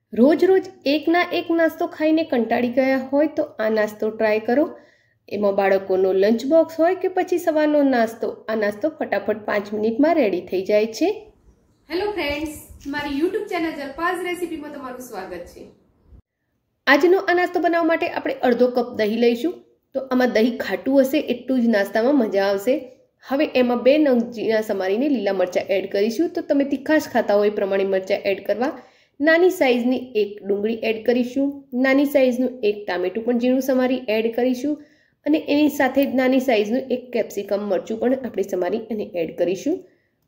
રોજ રોજ એકના એક નાસ્તો ખાઈને કંટાળી ગયા હોય તો આ નાસ્તો ટ્રાય કરો। એમાં બાળકોનો લંચ બોક્સ હોય કે પછી સવારનો નાસ્તો, આ નાસ્તો ફટાફટ 5 મિનિટમાં રેડી થઈ જાય છે। હેલો ફ્રેન્ડ્સ, મારી યુટ્યુબ ચેનલ જલપાઝ રેસીપીમાં તમારું સ્વાગત છે। આજનો આ નાસ્તો બનાવવા માટે આપણે અડધો કપ દહીં લઈશું। તો આમાં દહીં ખાટું હશે એટલું જ નાસ્તામાં મજા આવશે। હવે એમાં 2 નંગ જીરા સમારીને લીલા મરચાં એડ કરીશું। તો તમે તીખાશ ખાતા હોય એ પ્રમાણે મરચાં એડ કરવા। નાની સાઈઝની 1 ડુંગળી એડ કરીશું। નાની સાઈઝનું 1 ટામેટું પણ ઝીણું સમારી એડ કરીશું અને એની સાથે નાની સાઈઝનું 1 કેપ્સિકમ મરચું પણ આપણે સમારી અને એડ કરીશું।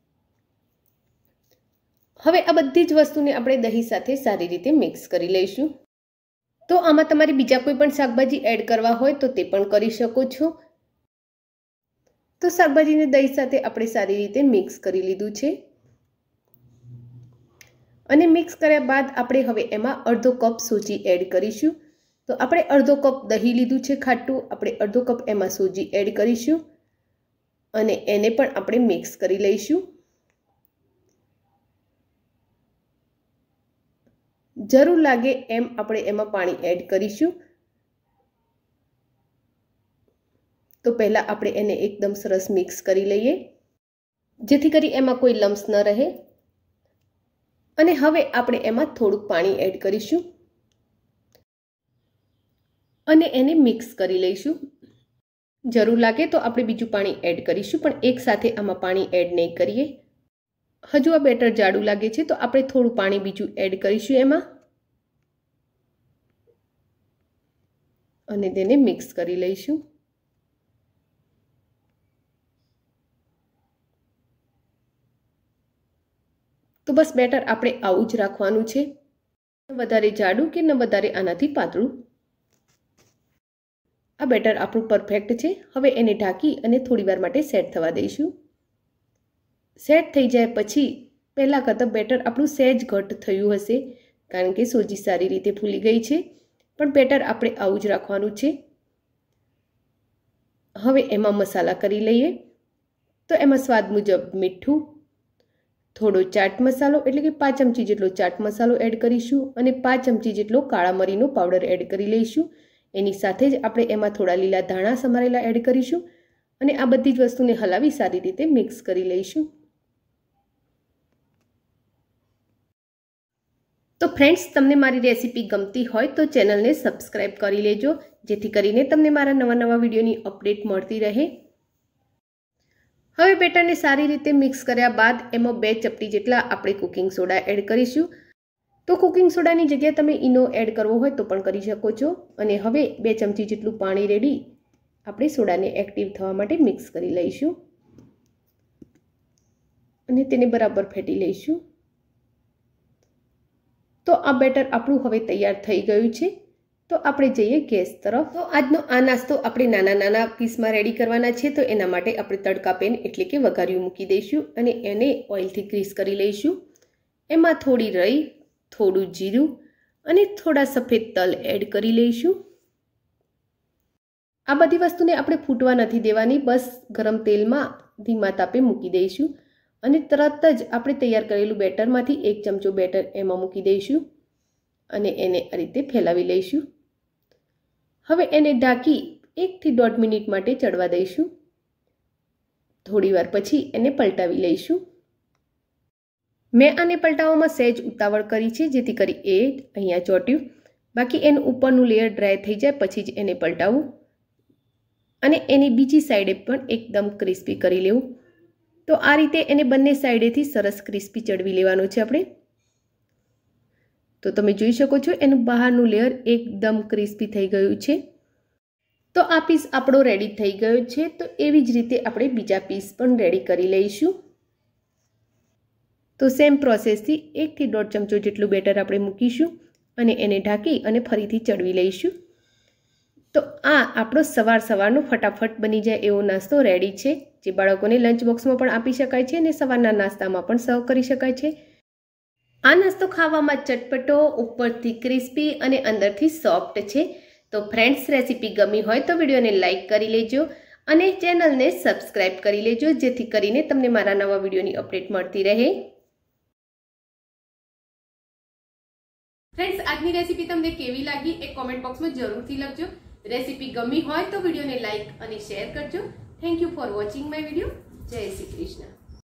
હવે આ બધી જ વસ્તુને આપણે દહીં સાથે સારી રીતે મિક્સ કરી લઈશું। તો આમાં તમારે બીજા કોઈ પણ શાકભાજી એડ કરવા હોય તો તે પણ કરી શકો છો। તો શાકભાજીને દહીં સાથે આપણે સારી રીતે મિક્સ કરી લીધું છે અને મિક્સ કર્યા બાદ આપણે હવે એમાં અડધો કપ સોજી એડ કરીશું। તો આપણે અડધો કપ દહીં લીધું છે ખાટું, આપણે અડધો કપ એમાં સોજી એડ કરીશું અને એને પણ આપણે મિક્સ કરી લઈશું। જરૂર લાગે એમ આપણે એમાં પાણી એડ કરીશું। તો પહેલા આપણે એને એકદમ સરસ મિક્સ કરી લઈએ જેથી કરી એમાં કોઈ લમ્સ ન રહે અને હવે આપણે એમાં થોડુંક પાણી એડ કરીશું અને એને મિક્સ કરી લઈશું। જરૂર લાગે તો આપણે બીજું પાણી એડ કરીશું પણ એક સાથે આમાં પાણી એડ નહીં કરીએ। હજુ આ બેટર જાડું લાગે છે તો આપણે થોડું પાણી બીજું એડ કરીશું એમાં અને તેને મિક્સ કરી લઈશું। તો બસ બેટર આપણે આવું જ રાખવાનું છે, વધારે જાડું કે ન વધારે આનાથી પાતળું। આ બેટર આપણું પરફેક્ટ છે। હવે એને ઢાંકી અને થોડીવાર માટે સેટ થવા દઈશું। સેટ થઈ જાય પછી પહેલાં કરતાં બેટર આપણું સહેજ ઘટ થયું હશે કારણ કે સોજી સારી રીતે ફૂલી ગઈ છે, પણ બેટર આપણે આવું જ રાખવાનું છે। હવે એમાં મસાલા કરી લઈએ। તો એમાં સ્વાદ મુજબ મીઠું, થોડો ચાટ મસાલો એટલે કે 5 ચમચી જેટલો ચાટ મસાલો એડ કરીશું અને 5 ચમચી જેટલો કાળા મરીનો પાવડર એડ કરી લઈશું। એની સાથે જ આપણે એમાં થોડા લીલા ધાણા સમારેલા એડ કરીશું અને આ બધી જ વસ્તુને હલાવી સારી રીતે મિક્સ કરી લઈશું। તો ફ્રેન્ડ્સ, તમને મારી રેસીપી ગમતી હોય તો ચેનલને સબસ્ક્રાઈબ કરી લેજો જેથી કરીને તમને મારા નવા વિડીયોની અપડેટ મળતી રહે। હવે બેટરને સારી રીતે મિક્સ કર્યા બાદ એમાં 2 ચપટી જેટલા આપણે કુકિંગ સોડા એડ કરીશું। તો કુકિંગ સોડાની જગ્યાએ તમે ઈનો એડ કરવો હોય તો પણ કરી શકો છો અને હવે 2 ચમચી જેટલું પાણી રેડી આપણે સોડાને એક્ટિવ થવા માટે મિક્સ કરી લઈશું અને તેને બરાબર ફેટી લઈશું। તો આ બેટર આપણું હવે તૈયાર થઈ ગયું છે। તો આપણે જઈએ ગેસ તરફ। તો આજનો આ નાસ્તો આપણે નાના પીસમાં રેડી કરવાના છે। તો એના માટે આપણે તડકા પેન એટલે કે વઘારિયું મૂકી દઈશું અને એને ઓઇલથી ગ્રીસ કરી લઈશું। એમાં થોડી રાઈ, થોડું જીરું અને થોડા સફેદ તલ એડ કરી લઈશું। આ બધી વસ્તુને આપણે ફૂટવા નથી દેવાની, બસ ગરમ તેલમાં ધીમા તાપે મૂકી દઈશું અને તરત જ આપણે તૈયાર કરેલું બેટરમાંથી 1 ચમચો બેટર એમાં મૂકી દઈશું અને એને આ રીતે ફેલાવી લઈશું। હવે એને ઢાંકી 1 થી 1.5 મિનિટ માટે ચડવા દઈશું। થોડીવાર પછી એને પલટાવી લઈશું। મેં આને પલટાવવામાં સહેજ ઉતાવળ કરી છે જેથી કરી એ અહીંયા ચોટ્યું, બાકી એનું ઉપરનું લેયર ડ્રાય થઈ જાય પછી જ એને પલટાવું અને એની બીજી સાઈડે પણ એકદમ ક્રિસ્પી કરી લેવું। તો આ રીતે એને બંને સાઈડેથી સરસ ક્રિસ્પી ચડવી લેવાનું છે આપણે। તો તમે જોઈ શકો છો એનું બહારનું લેયર એકદમ ક્રિસ્પી થઈ ગયું છે। તો આ પીસ આપણો રેડી થઈ ગયો છે। તો એવી જ રીતે આપણે બીજા પીસ પણ રેડી કરી લઈશું। તો સેમ પ્રોસેસથી 1 થી 1.5 ચમચો જેટલું બેટર આપણે મૂકીશું અને એને ઢાંકી અને ફરીથી ચડવી લઈશું। તો આ આપણો સવારનો ફટાફટ બની જાય એવો નાસ્તો રેડી છે, જે બાળકોને લંચ બોક્સમાં પણ આપી શકાય છે અને સવારના નાસ્તામાં પણ સર્વ કરી શકાય છે। આ નાસ્તો ખાવામાં ચટપટો, ઉપરથી ક્રિસ્પી અને અંદરથી સોફ્ટ છે। તો ફ્રેન્ડ્સ, રેસીપી ગમી હોય તો વિડીયોને લાઇક કરી લેજો અને ચેનલને સબસ્ક્રાઈબ કરી લેજો જેથી કરીને તમને મારા નવા વિડીયોની અપડેટ મળતી રહે। ફ્રેન્ડ્સ, આજની રેસીપી તમને કેવી લાગી એ કોમેન્ટ બોક્સમાં જરૂરથી લખજો. રેસીપી ગમી હોય તો વિડીયોને લાઈક અને શેર કરજો. Thank you for watching my video. જય શ્રી કૃષ્ણ.